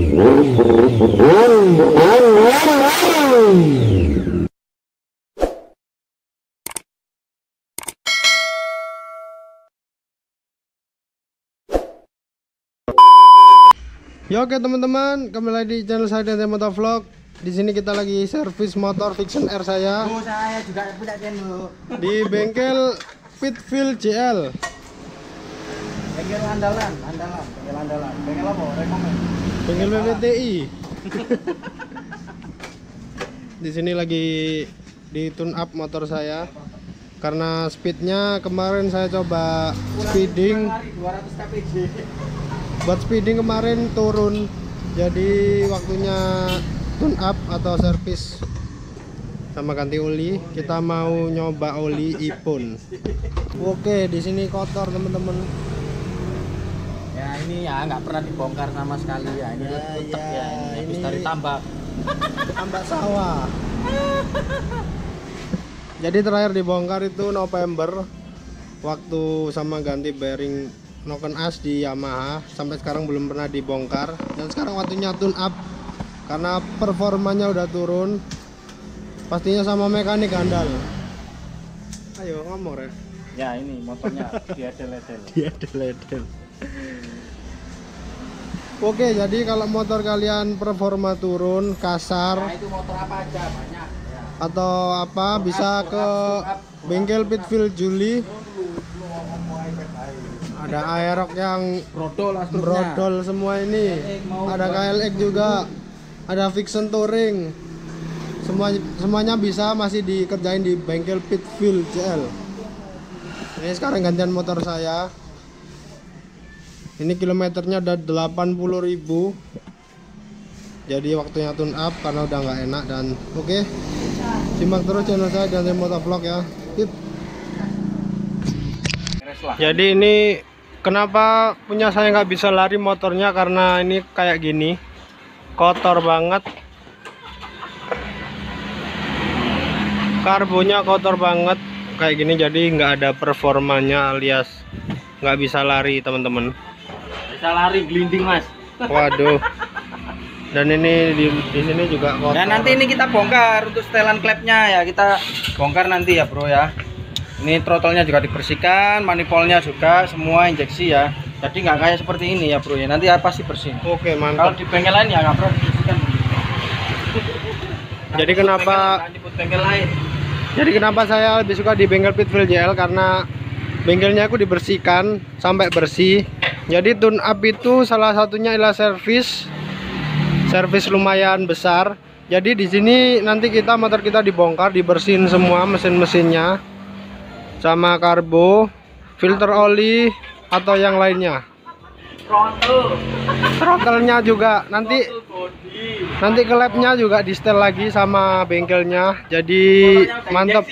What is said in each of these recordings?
Ya oke teman-teman, kembali lagi di channel saya dan Motovlog. Di sini kita lagi servis motor Vixion R saya. Oh, saya juga punya channel Di bengkel Pitfield JL. bengkel andalan. Bengkel apa? Rekomen. Bengkel PPTI. Di sini lagi di tune up motor saya. Karena speednya kemarin saya coba speeding. 200 kpj. Buat speeding kemarin turun, jadi waktunya tune up atau servis sama ganti oli. Kita mau nyoba oli Ipon. Oke, di sini kotor teman-teman. Ya ini ya nggak pernah dibongkar sama sekali ya. Ini utek ya. Ini habis dari tambak Sawah. Jadi terakhir dibongkar itu November, waktu sama ganti bearing noken as di Yamaha. Sampai sekarang belum pernah dibongkar, dan sekarang waktunya tune up karena performanya udah turun, pastinya sama mekanik handal. Ayo ngomong ya. Ya ini motornya diedel-edel. Diedel-edel. Oke, jadi kalau motor kalian performa turun, kasar, Nah, itu motor apa aja banyak ya. atau apa, bisa ke bengkel Pitfield Juli. Ada Aerox yang brodol semua ini. Ada KLX juga. Ada Vixion Touring. Semuanya bisa, masih dikerjain di bengkel Pitfield JL. Ini sekarang gantian motor saya. Ini kilometernya udah 80.000. Jadi waktunya tune up karena udah nggak enak. Dan oke, simak terus channel saya dan Motovlog ya. Tip. Jadi ini kenapa punya saya nggak bisa lari motornya, karena ini kayak gini, kotor banget, karbonnya kotor banget kayak gini, jadi nggak ada performanya alias nggak bisa lari teman-teman. Bisa lari gelinding mas. Waduh. Dan ini di sini juga kotor. Dan nanti ini kita bongkar untuk setelan klepnya ya, kita bongkar nanti ya bro ya. Ini throttle-nya juga dibersihkan, manifoldnya juga semua injeksi ya. Jadi nggak kayak seperti ini ya bro ya. Nanti apa sih bersih. Oke, Kalau mantap. di bengkel lain ya nggak perlu dibersihkan. Jadi kenapa bengkel lain? Jadi kenapa saya lebih suka di bengkel Pitfield JL, karena bengkelnya aku dibersihkan sampai bersih. Jadi tune up itu salah satunya adalah servis lumayan besar. Jadi di sini nanti motor kita dibongkar, dibersihin semua mesin-mesinnya, sama karbo, filter oli atau yang lainnya. Throttle-nya juga nanti ke labnya juga di setel lagi sama bengkelnya. Jadi mantap.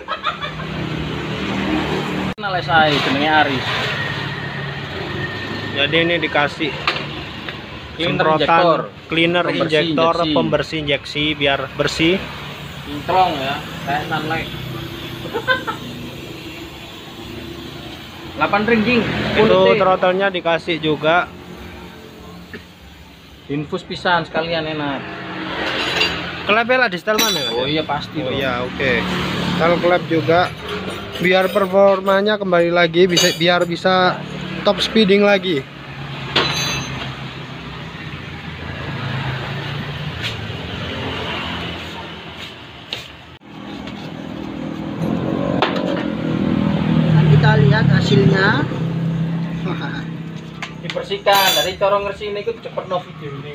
Jadi ini dikasih semprotan cleaner injektor, pembersih injeksi biar bersih. Introng ya, kayak sunlight. 8 ring. Itu throttle-nya dikasih juga. Infus pisan sekalian enak. Klep di setel mana? Oh iya pasti. Oh iya, oke. Kalau klep juga biar performanya kembali lagi, biar bisa top speeding lagi. Kita lihat hasilnya. Dibersihkan dari corong ngersi ini ikut cepet no video ini.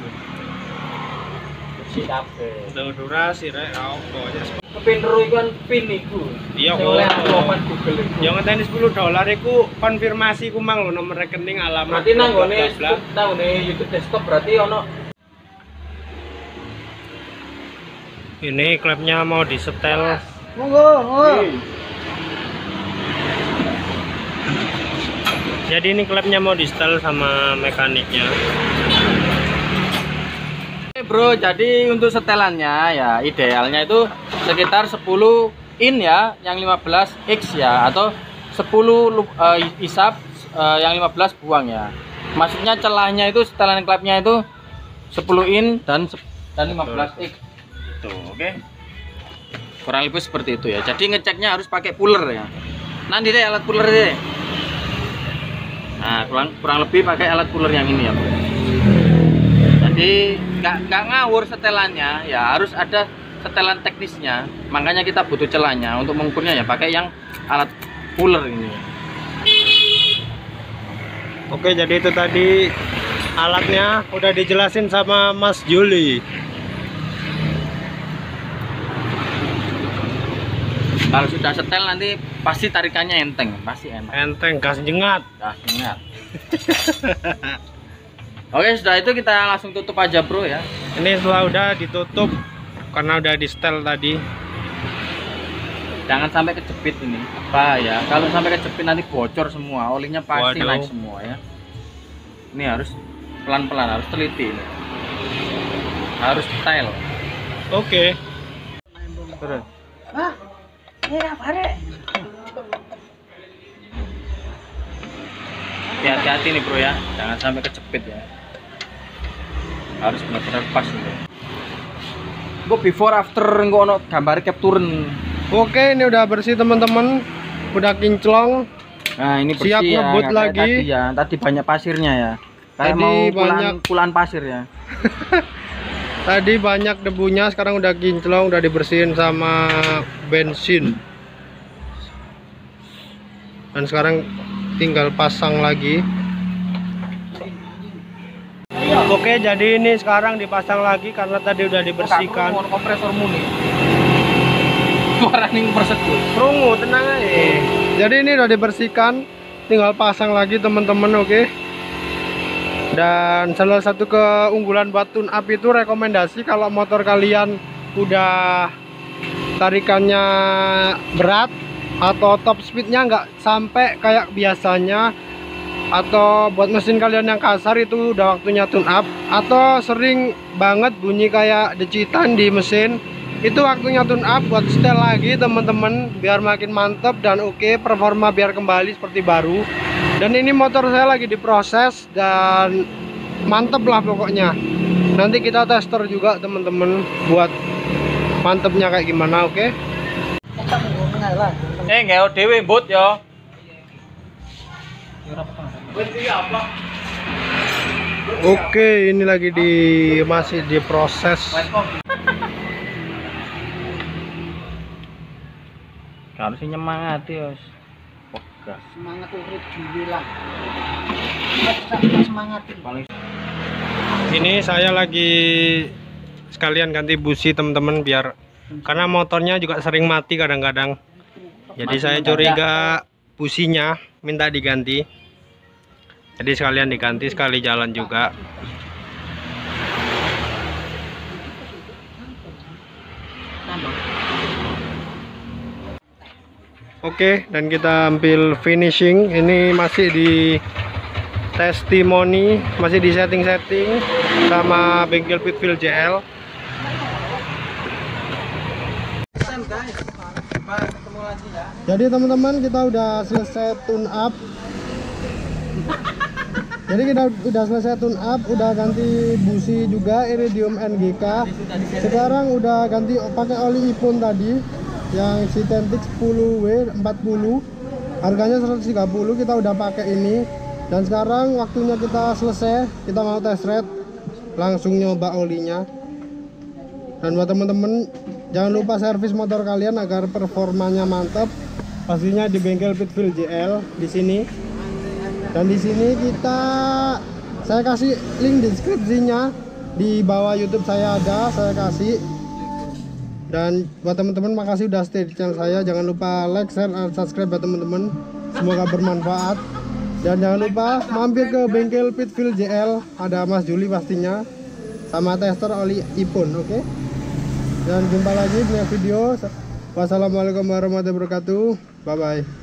Bersih kabeh. Udah durasi rek, apa ya. Kepinteru iku kan pin iku. Iya kok. Lopan Google iku. Yang ngenteni $10 iku konfirmasi ku mang lho, nomor rekening, alamat. Berarti nanggone YouTube desktop berarti ono. Ini klepnya mau disetel. Monggo. Jadi ini klepnya mau di-setel sama mekaniknya. Oke bro, jadi untuk setelannya ya idealnya itu sekitar 10 in ya, yang 15x ya, atau 10 isap, yang 15 buang ya. Maksudnya celahnya itu setelan klepnya itu 10 in dan 15 X. Tuh, oke. Kurang lebih seperti itu ya. Jadi ngeceknya harus pakai puller ya. Nanti deh alat puller deh. Nah, kurang lebih pakai alat puller yang ini ya, Bro. Jadi nggak ngawur setelannya ya, harus ada setelan teknisnya. Makanya kita butuh celahnya untuk mengukurnya ya pakai yang alat puller ini. Oke, jadi itu tadi alatnya udah dijelasin sama Mas Juli. Kalau sudah setel nanti pasti tarikannya enteng, pasti enak. Enteng, gas jengat. Gas jengat. Oke, sudah itu kita langsung tutup aja, Bro ya. Ini setelah udah ditutup karena udah di setel tadi. Jangan sampai kejepit ini. Bahaya. Kalau sampai kejepit nanti bocor semua, olinya pasti naik semua ya. Ini harus pelan-pelan, harus teliti ini. Harus detail. Oke. Terus. Hati-hati nih, Bro ya, jangan sampai kejepit ya. Harus benar-benar pas nih. Bu before after ngono gambar capture. Oke, ini udah bersih teman-teman, udah kinclong. Nah, ini bersih siap ya, ngebut lagi. tadi ya, tadi banyak pasirnya ya. Kayak Tadi mau banyak pulaan pasir ya. Tadi banyak debunya, sekarang udah kinclong, udah dibersihin sama bensin. Dan sekarang tinggal pasang lagi. Oke, jadi ini sekarang dipasang lagi karena tadi udah dibersihkan. Kompresor muni. Suara ning persedut. Krungu, tenang aja. Jadi ini udah dibersihkan, tinggal pasang lagi teman-teman, oke. Dan salah satu keunggulan buat tune up itu rekomendasi kalau motor kalian udah tarikannya berat atau top speednya nggak sampai kayak biasanya, atau buat mesin kalian yang kasar itu udah waktunya tune up, atau sering banget bunyi kayak decitan di mesin, itu waktunya tune up buat setel lagi teman-teman, biar makin mantep dan oke, performa biar kembali seperti baru. Dan ini motor saya lagi diproses dan mantep lah pokoknya. Nanti kita tester juga teman-teman buat mantepnya kayak gimana, oke? Nggak dewe mbut ya. Oke, ini lagi masih diproses. Harus nyemangati, Yos. Semangat urip dhewe lah. Semangat. Ini saya lagi sekalian ganti busi teman-teman, biar karena motornya juga sering mati kadang-kadang. Jadi saya curiga businya minta diganti. Jadi sekalian diganti sekali jalan juga. Oke, dan kita ambil finishing. Ini masih di testimoni, masih di setting-setting sama bengkel Pitfall JL. Jadi teman-teman, kita udah selesai tune up. Jadi kita udah selesai tune up, udah ganti busi juga Iridium NGK. Sekarang udah ganti pakai oli Ipon tadi yang Cintiq 10W40. Harganya 130, kita udah pakai ini. Dan sekarang waktunya kita selesai, kita mau test ride, langsung nyoba olinya. Dan buat temen-temen, jangan lupa servis motor kalian agar performanya mantap. Pastinya di bengkel Pitfall JL di sini. Dan di sini saya kasih link deskripsinya di bawah YouTube saya ada, saya kasih. Dan buat teman-teman, makasih udah stay di channel saya. Jangan lupa like, share, dan subscribe ya teman-teman. Semoga bermanfaat. Dan jangan lupa mampir ke bengkel Pitfall JL, ada Mas Juli pastinya, sama tester oli Ipon, oke? Dan jumpa lagi di video. Wassalamualaikum warahmatullahi wabarakatuh. Bye bye.